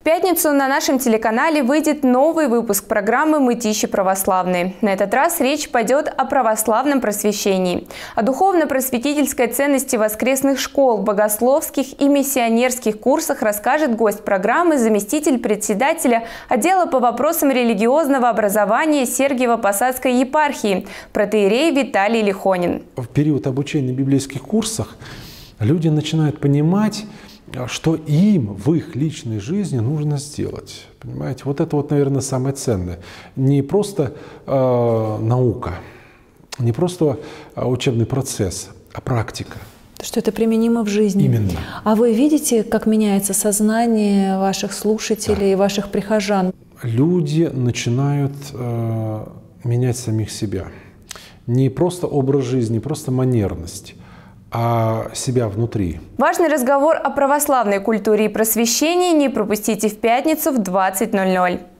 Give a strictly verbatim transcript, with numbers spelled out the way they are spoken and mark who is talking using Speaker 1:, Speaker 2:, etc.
Speaker 1: пятницу на нашем телеканале выйдет новый выпуск программы «Мытищи православные». На этот раз речь пойдет о православном просвещении, о духовно-просветительской ценности воскресных школ, богословских и миссионерских курсах расскажет гость программы, заместитель председателя отдела по вопросам религиозного образования Сергиево-Посадской епархии, протоиерей Виталий Лихонин.
Speaker 2: В период обучения в библейских курсах люди начинают понимать, что им в их личной жизни нужно сделать. Понимаете? Вот это вот, наверное, самое ценное. Не просто э, наука, не просто учебный процесс, а практика.
Speaker 3: Что это применимо в жизни.
Speaker 2: Именно.
Speaker 3: А вы видите, как меняется сознание ваших слушателей, да, ваших прихожан?
Speaker 2: Люди начинают э, менять самих себя. Не просто образ жизни, не просто манерность, а себя внутри.
Speaker 1: Важный разговор о православной культуре и просвещении не пропустите в пятницу в двадцать ноль ноль.